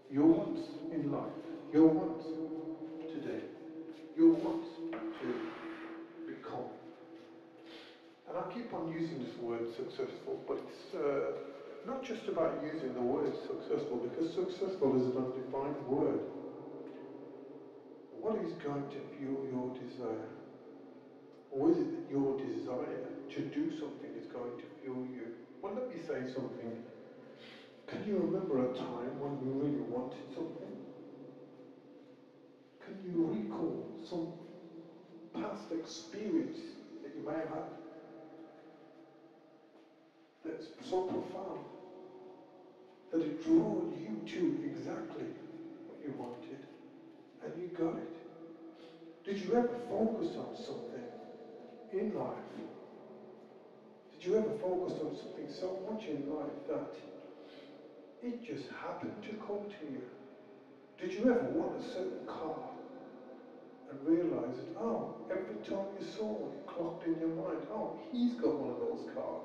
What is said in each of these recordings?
your wants in life, your wants today, your wants to become. And I keep on using this word successful, but it's not just about using the word successful, because successful is an undefined word. What is going to fuel your desire? Or is it that your desire to do something is going to fuel you? Well, let me say something. Can you remember a time when you really wanted something? Can you recall some past experience that you may have had that's so profound that it drew you to exactly what you wanted and you got it? Did you ever focus on something in life? Did you ever focus on something so much in life that it just happened to come to you? Did you ever want a certain car and realize that, oh, every time you saw one, it clocked in your mind, oh, he's got one of those cars.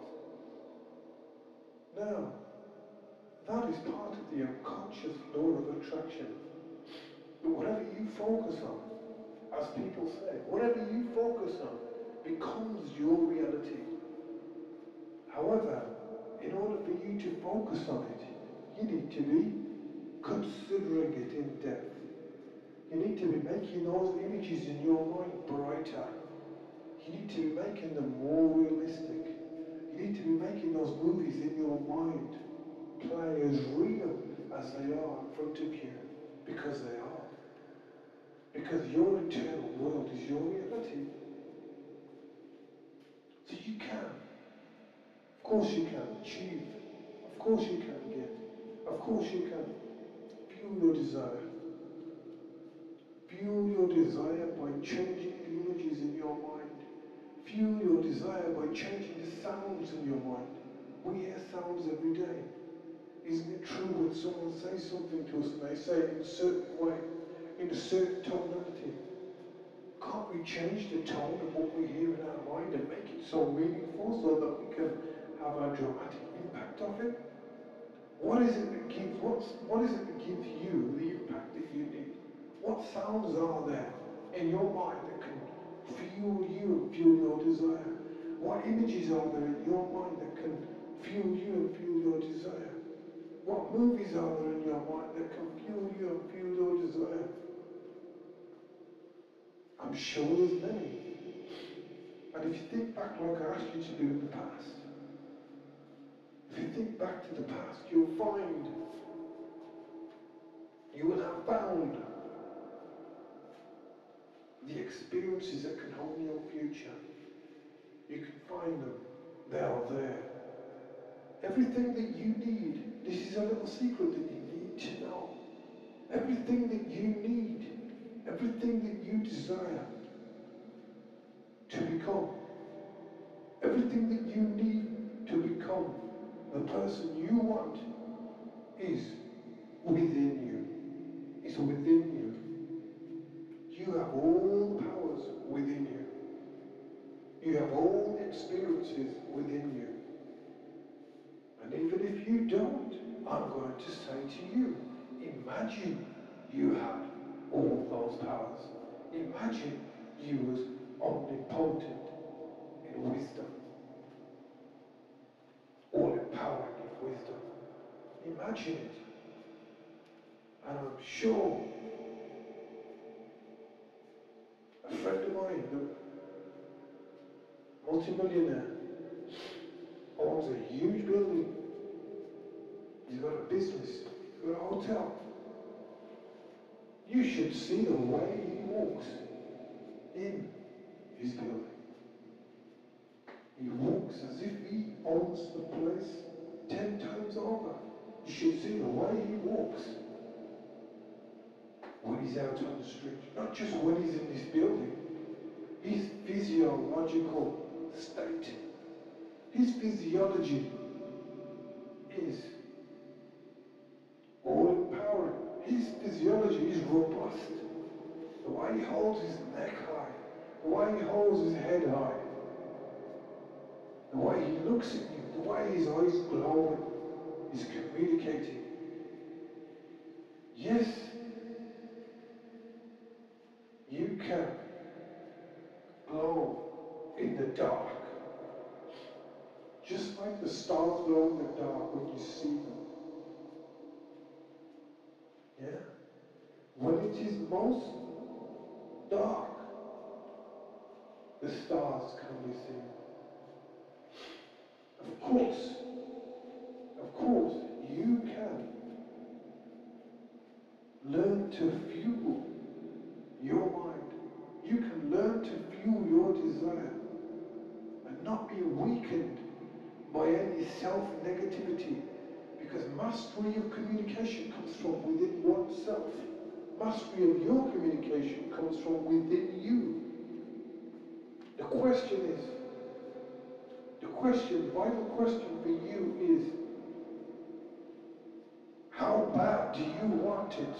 Now, that is part of the unconscious law of attraction. That whatever you focus on, as people say, whatever you focus on becomes your reality. However, in order for you to focus on it, you need to be considering it in depth. You need to be making those images in your mind brighter. You need to be making them more realistic. You need to be making those movies in your mind play as real as they are in front of you, because they are. Because your internal world is your reality. So you can. Of course you can achieve. Of course you can get. Of course you can fuel your desire. Fuel your desire by changing the images in your mind. Fuel your desire by changing the sounds in your mind. We hear sounds every day. Isn't it true when someone says something to us and they say it in a certain way, in a certain tonality? Can't we change the tone of what we hear in our mind and make it so meaningful so that we can have a dramatic impact of it? What is it that gives you the impact that you need? What sounds are there in your mind that can fuel you and fuel your desire? What images are there in your mind that can fuel you and fuel your desire? What movies are there in your mind that can fuel you and fuel your desire? I'm sure there's many. And if you think back like I asked you to do in the past, if you think back to the past, you will have found the experiences that can hold your future. You can find them. They are there. Everything that you need, this is a little secret that you need to know. Everything that you need, everything that you desire to become, everything that you need to become the person you want is within you. It's within you. You have all the powers within you. You have all the experiences within you. And even if you don't, I'm going to say to you, imagine you had all those powers. Imagine you was omnipotent in wisdom, all empowering in wisdom. Imagine it. And I'm sure a friend of mine, the multimillionaire, owns a huge building. He's got a business, he's got a hotel. You should see the way he walks in his building. He walks as if he owns the place 10 times over. You should see the way he walks when he's out on the street. Not just when he's in this building. His physiological state, his physiology is all empowering. His physiology is robust. The way he holds his neck high, the way he holds his head high, the way he looks at you, the way his eyes glow, is communicating. Yes, you can glow in the dark, just like the stars glow in the dark when you see them. Yeah? When it is most dark, the stars can be seen. Of course, you can learn to fuel your mind. You can learn to fuel your desire and not be weakened by any self-negativity, because mastery of communication comes from within oneself. Mastery of your communication comes from within you. The vital question for you is, how bad do you want it?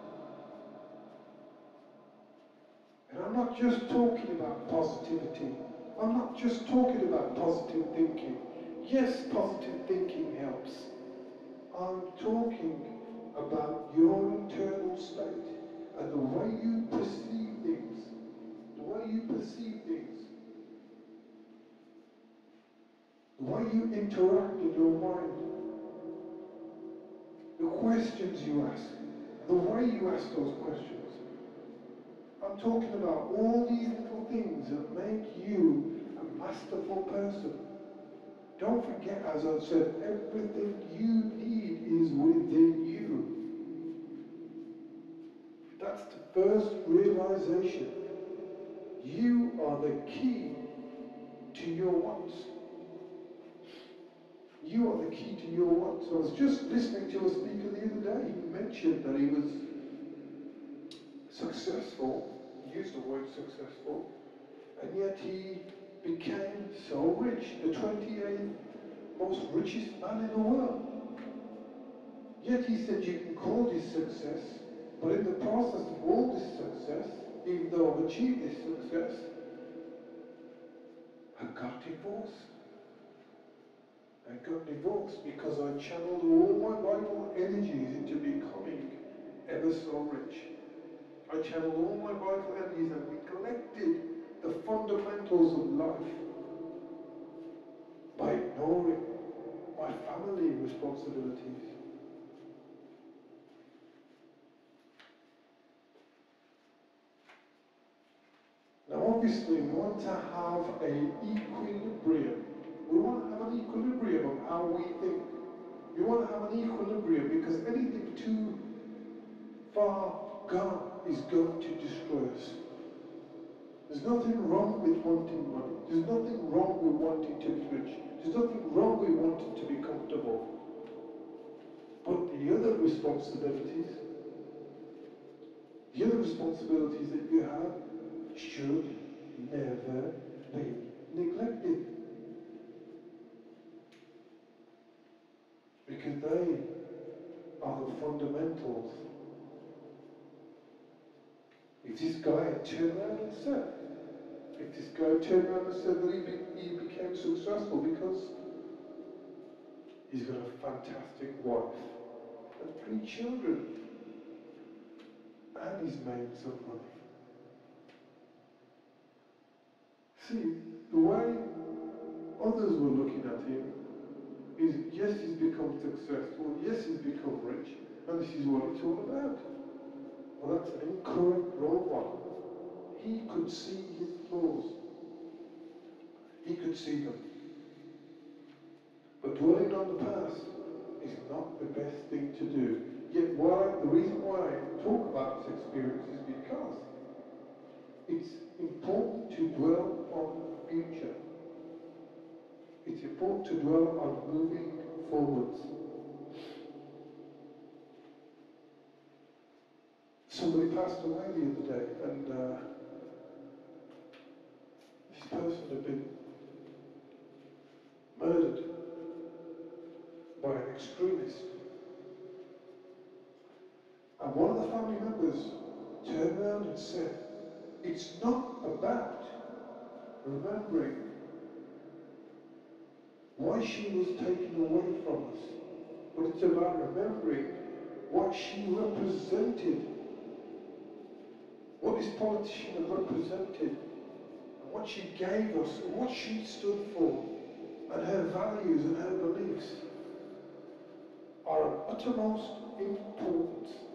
And I'm not just talking about positivity. I'm not just talking about positive thinking. Yes, positive thinking helps. I'm talking about your internal state and the way you perceive things. The way you perceive things. The way you interact in your mind. The questions you ask. The way you ask those questions. I'm talking about all these little things that make you a masterful person. Don't forget, as I've said, everything you need is within you. That's the first realization. You are the key to your wants. You are the key to your wants. I was just listening to a speaker the other day. He mentioned that he was successful. He used the word successful. And yet he became so rich, the 28th most richest man in the world. Yet he said, you can call this success, but in the process of all this success, even though I've achieved this success, I got divorced. I got divorced because I channeled all my vital energies into becoming ever so rich. I channeled all my vital energies and neglected the fundamentals of life by ignoring my family responsibilities. Now obviously we want to have an equilibrium. We want to have an equilibrium of how we think. We want to have an equilibrium because anything too far gone is going to destroy us. There's nothing wrong with wanting money. There's nothing wrong with wanting to be rich. There's nothing wrong with wanting to be comfortable. But the other responsibilities that you have should never be neglected. Because they are the fundamentals. If this guy had turned around and said that he became successful because he's got a fantastic wife and 3 children, and he's made some money. See, the way others were looking at him is, yes, he's become successful, yes, he's become rich, and this is what it's all about. Well, that's an incorrect role model. He could see his flaws. He could see them. But dwelling on the past is not the best thing to do. Yet the reason why I talk about this experience is because it's important to dwell on the future. It's important to dwell on moving forwards. Somebody passed away the other day, and this person had been murdered by an extremist. And one of the family members turned around and said, it's not about remembering why she was taken away from us, but it's about remembering what she represented what this politician represented, and what she gave us, and what she stood for, and her values and her beliefs are of uttermost importance